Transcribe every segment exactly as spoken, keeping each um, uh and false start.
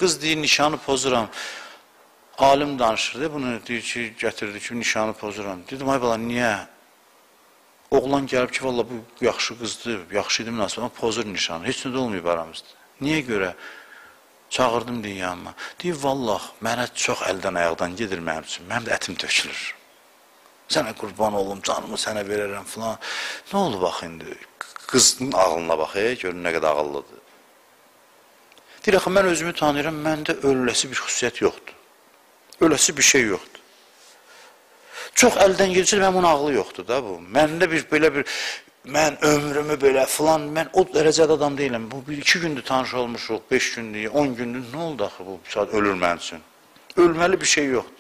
Qız deyir, nişanı pozuram. Alim danışırdı, bunu deyir ki, gətirdi ki, nişanı pozuram. Dedim, ay bala, niyə? Oğlan gəlib ki, valla bu yaxşı qızdır, yaxşı idi münasibət, amma pozur nişanı. Heç nə də olmayıb aramızda. Niyə görə? Çağırdım deyir yanıma. Deyir, vallah, mənə çox əldən ayaqdan gedir mənim üçün. Mənim də ətim tökülür. Sənə qurban olum, canımı sənə verərəm filan. Nə oldu bax indi? Qızın ağlına bax, e, görün nə qədər ağıllıdır. Deyir, axı, mən özümü tanıyıram, məndə öləsi bir xüsusiyyət yoxdur. Öləsi bir şey yoxdur. Çox əldən gedirsə, mənim onun ağlı yoxdur da bu. Məndə bir, belə bir, mən ömrümü belə filan, mən o dərəcədə adam deyiləm. Bu, bir, iki gündür tanış olmuşuq, beş gündür, on gündür, nə oldu axı bu saat ölür mənim üçün? Ölməli bir şey yoxdur.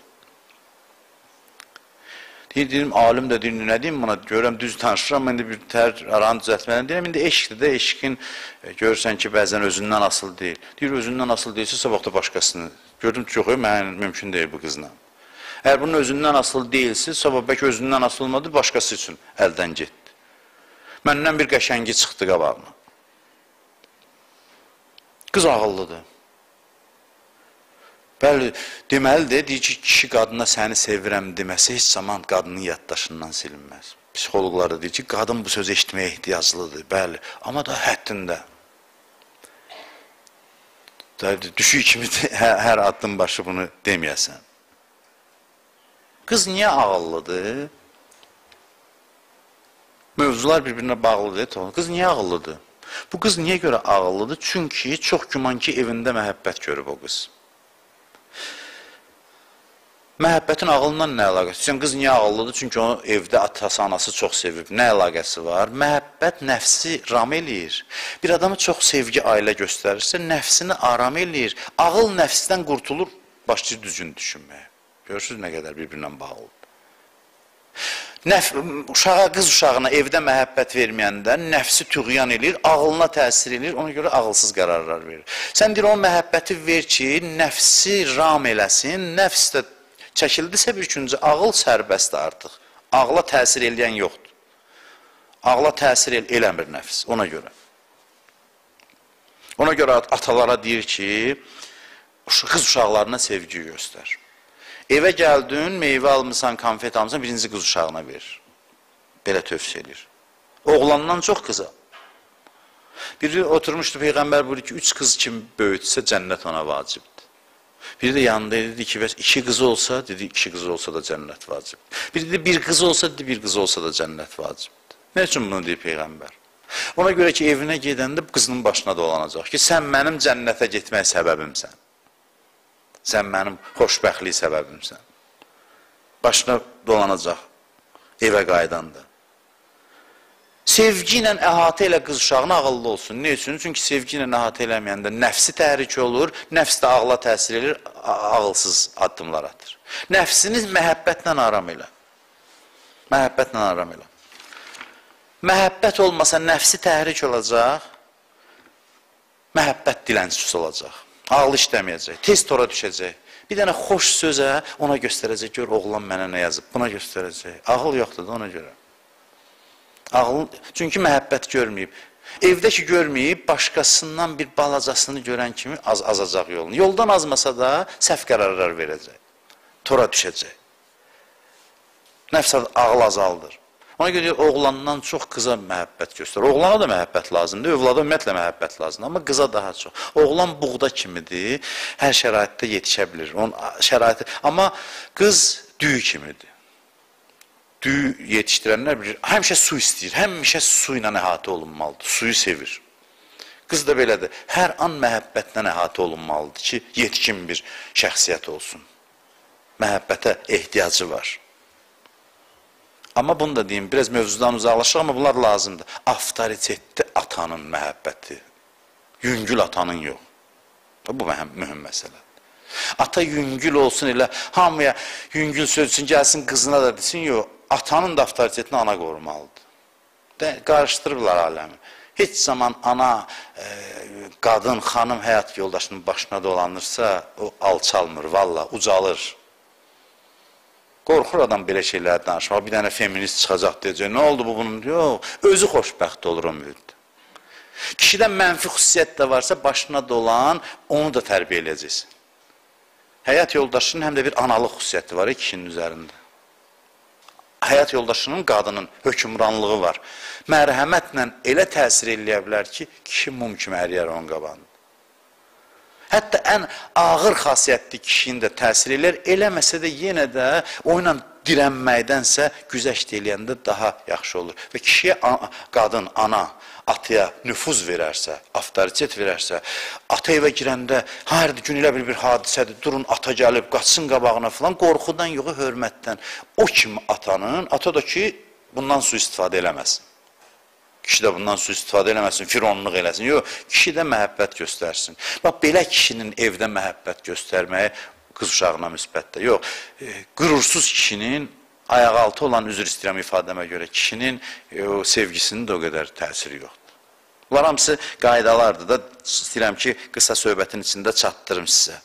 Deyir, dedim, alim də deyir, nə deyim buna, görürəm, düz tanışıram, mən də bir tər aranı düzəltməliyim. Deyirəm, indi eşqdir də, eşqin, e, görürsən ki, bəzən özündən asıl deyil. Deyir, özündən asıl deyilsə, sabah da başqasını. Gördüm ki, yox, mən mümkün deyil bu qızla. Əgər bunun özündən asıl deyilsə, sabah bəlkə özündən asıl olmadı, başqası üçün əldən getdi. Məndən bir qəşəngi çıxdı qabağına. Qız ağıllıdır. Bəli, deməlidir, deyir ki, kişi qadına səni sevirəm deməsi heç zaman qadının yaddaşından silinməz. Psixologlar da deyir ki, qadın bu sözü eşitməyə ehtiyaclıdır, bəli, amma da həddində. Düşük kimi hər, hər addım başı bunu deməyəsən. Qız niyə ağıllıdır? Mövzular bir-birinə bağlıdır. Qız niyə ağıllıdır? Bu qız niyə görə ağıllıdır? Çünki çox güman ki, evində məhəbbət görüb o qız. Məhəbbətin ağılından nə əlaqəsi? Sən qız niyə ağıllıdır? Çünki onu evdə atası, anası çox sevib. Nə əlaqəsi var? Məhəbbət nəfsi ram eləyir. Bir adamı çox sevgi, ailə göstərirsə, nəfsini aram eləyir. Ağıl nəfsdən qurtulur, başlayır düzgün düşünməyə. Görürsünüz nə qədər bir-birinə bağlıdır. Nəf, uşağa, qız uşağına evdə məhəbbət verməyəndə nəfsi tüğyan edir, ağılına təsir edir, ona görə ağılsız qərarlar verir. Sən deyir, o məhəbbəti ver ki, nəfsi ram eləsin, nəfs də çəkildisə bir üçüncü, ağıl sərbəstdir artıq. Ağla təsir eləyən yoxdur. Ağla təsir el eləmir nəfs, ona görə. Ona görə atalara deyir ki, qız uşaqlarına sevgi göstər. Evə gəldin, meyvə almısan, konfet almısan, birinci qız uşağına verir. Belə tövsiyə edir. Oğlandan çox qıza. Biri oturmuşdu, Peyğəmbər buyurur ki, üç qız kimi böyütsə cənnət ona vacibdir. Biri də yanında dedi ki, iki qızı olsa, dedi, iki qızı olsa da cənnət vacibdir. Biri də bir qızı olsa, dedi, bir qızı olsa da cənnət vacibdir. Nə üçün bunu deyir Peyğəmbər? Ona görə ki, evinə gedəndə qızının başına dolanacaq ki, sən mənim cənnətə getmək səbəbimsən. Sən mənim xoşbəxtlik səbəbimsən. Başına dolanacaq evə qaydanda. Sevgi ilə əhatə ilə qız uşağına ağıllı olsun. Ne üçün? Çünki sevgi ilə əhatə eləməyəndə nəfsi təhrik olur, nəfs də ağla təsir edir, ağılsız addımlar atır. Nəfsiniz məhəbbətlə aram elə. Məhəbbətlə aram elə. Məhəbbət olmasa nəfsi təhrik olacaq, məhəbbət dilənçisi olacaq. Ağlı işləməyəcək, tez tora düşəcək. Bir dənə xoş sözə ona göstərəcək, gör oğlan mənə nə yazıb, buna göstərəcək. Ağıl yoxdur da ona görə. Ağıl, çünki məhəbbət görməyib. Evdə ki görməyib, başqasından bir balacasını görən kimi az azacaq yolunu. Yoldan azmasa da səhv qərarlar verəcək. Tora düşəcək. Nəfs ağıl azaldır. Ona görə oğlandan çox qıza məhəbbət göstərir. Oğlana da məhəbbət lazımdır, övlada ümumiyyətlə məhəbbət lazımdır, amma qıza daha çox. Oğlan buğda kimidir, hər şəraitdə yetişə bilir. Onun şəraiti, amma qız düyü kimidir. Düyü yetişdirənlər bilir, həmişə su istəyir, həmişə su ilə əhatə olunmalıdır, suyu sevir. Qız da belədir, hər an məhəbbətlə əhatə olunmalıdır ki, yetkin bir şəxsiyyət olsun. Məhəbbətə ehtiyacı var. Amma bunu da deyim, biraz mövzudan uzaqlaşıq, amma bunlar lazımdır. Avtoritetli atanın məhəbbəti, yüngül atanın yox. Bu mühüm məsələ. Ata yüngül olsun elə, hamıya yüngül sözsün, gəlsin qızına da desin, yox. Atanın da avtoritetini ana qorumalıdır. Qarışdırırlar aləmi. Heç zaman ana, e, qadın, xanım həyat yoldaşının başına dolanırsa, o alçalmır, valla, ucalır. Qorxur adam belə şeylər danışmaq, bir dənə feminist çıxacaq deyəcək, nə oldu bu bunun? Yox, özü xoşbəxt olur o müddət. Kişidə mənfi xüsusiyyət də varsa, başına dolan, onu da tərbiyə edəcəksin. Həyat yoldaşının həm də bir analıq xüsusiyyəti var kişinin üzərində. Həyat yoldaşının, qadının hökmranlığı var. Mərhəmətlə elə təsir eləyə bilər ki, kişi mum kimi əriyər onun qabağında. Hətta ən ağır xasiyyətli kişinin də təsir eləyər, eləməsə də yenə də o ilə dirənməkdənsə güzəşt eləyəndə daha yaxşı olur. Və kişiyə qadın, ana, ataya nüfuz verərsə, avtoritet verərsə, ata evə girəndə, hər gün elə bir bir hadisədir, durun ata gəlib, qaçsın qabağına falan, qorxudan yox, hörmətdən. O kimi atanın, ata da ki, bundan su istifadə eləməsin. Kişi də bundan su istifadə eləməsin, fironluq eləsin. Yox, kişi də məhəbbət göstərsin. Bax, belə kişinin evdə məhəbbət göstərməyi qız uşağına müsbətdə. Yox, e, qürursuz kişinin ayaqaltı olan, üzr istəyirəm ifadəmə görə, kişinin e, o sevgisinin də o qədər təsiri yoxdur. Bunlar hamısı qaydalardır da, istəyirəm ki, qısa söhbətin içində çatdırım sizə.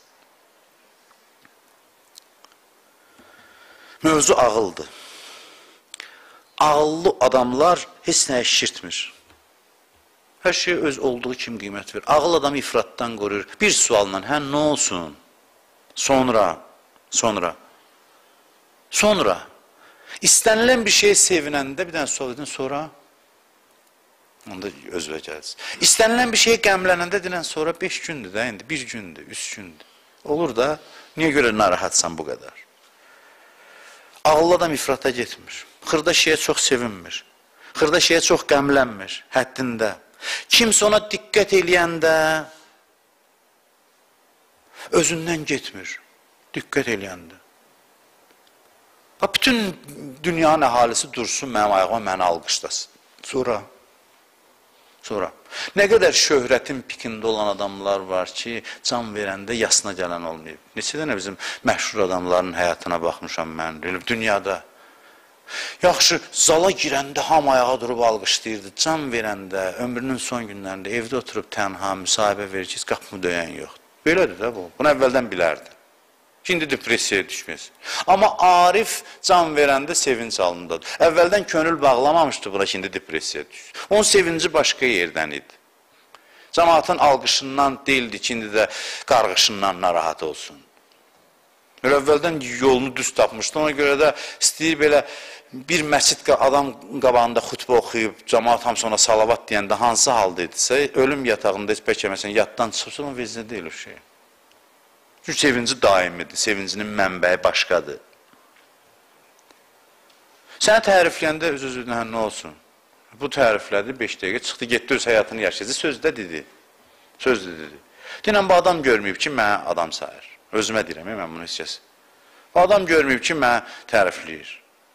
Mövzu ağıldır. Ağıllı adamlar heç nəyə şişirtmir. Hər şey öz olduğu kimi qiymət verir. Ağıl adamı ifratdan qoruyur. Bir sualla, hə, nə olsun? Sonra, sonra, sonra, istənilən bir şey sevinəndə bir dənə sual edin, sonra, onda özvə gəlsin. İstənilən bir şey qəmlənəndə deyilən, sonra beş gündür də, indi bir gündür, üç gündür. Olur da, niyə görə narahatsan bu qədər? Ağıllı adam ifrata getmir. Xırda şeyə çox sevinmir. Xırda şeyə çox qəmlənmir, həddində. Kimsə ona diqqət eləyəndə özündən getmir, diqqət eləyəndə. Bütün dünyanın əhalisi dursun, mənim ayağıma məni alqışlasın. Sonra, sonra. Nə qədər şöhrətin pikində olan adamlar var ki, can verəndə yasına gələn olmayıb. Neçə dənə bizim məşhur adamların həyatına baxmışam mən, dünyada. Yaxşı, zala girəndə ham ayağa durub alqışlayırdı, can verəndə, ömrünün son günlərində evdə oturub tənha, müsahibə verir ki, qapımı döyən yoxdur. Belədir də bu, bunu əvvəldən bilərdi. Şimdi depressiyaya düşməsin. Amma Arif can verəndə sevinç halındadır. Əvvəldən könül bağlamamışdı buna, şimdi depressiyaya düşür. Onun sevinci başqa yerdən idi. Cəmaatın alqışından deyildi, şimdi də qarğışından narahat olsun. Belə əvvəldən yolunu düz tapmışdı, ona görə də istəyir belə bir məscid adam qabağında xutbə oxuyub, cəmaat hamısı ona salavat deyəndə hansı halda idisə, ölüm yatağında heç bəlkə məsələn yaddan çıxırsa, onun vecinə deyil o şey. Çünki sevinci daimidir, sevincinin mənbəyi başqadır. Sənə tərifləyəndə öz-özünə nə olsun? Bu təriflədi, beş dəqiqə çıxdı, getdi öz həyatını yaşayacaq, sözdə dedi. Sözdə dedi. Deyilən, bu adam görməyib ki, mənə adam sayır. Özümə deyirəm, mən bunu hissəsi. Bu adam görməyib ki, mənə tərifləyir.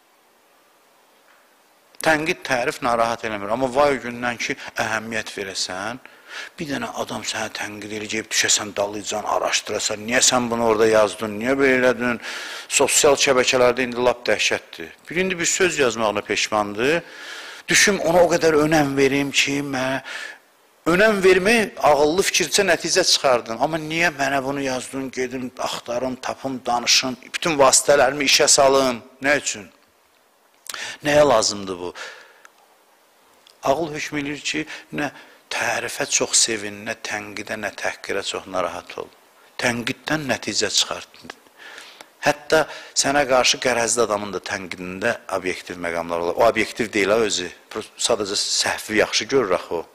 Tənqid, tərif narahat eləmir. Amma vay gündən ki, əhəmiyyət verəsən, bir dənə adam sənə tənqid eləyəcək, düşəsən, dalıyacan, araşdırasan, niyə sən bunu orada yazdın, niyə belə elədin? Sosial şəbəkələrdə indi lap dəhşətdir. Bir indi bir söz yazmağına peşmandır. Düşüm, ona o qədər önəm verim ki, mənə önəm vermək, ağıllı fikircə nəticə çıxardın. Amma niyə mənə bunu yazdın, gedim, axtarım, tapım, danışım, bütün vasitələrimi işə salım. Nə üçün? Nəyə lazımdır bu? Ağıl hökm edir ki, nə tərifə çox sevin, nə tənqidə, nə təhqirə çox narahat ol. Tənqiddən nəticə çıxartın. Hətta sənə qarşı qərəzli adamın da tənqidində obyektiv məqamlar olar. O obyektiv deyil ha özü. Sadəcə səhvi yaxşı görür axı o.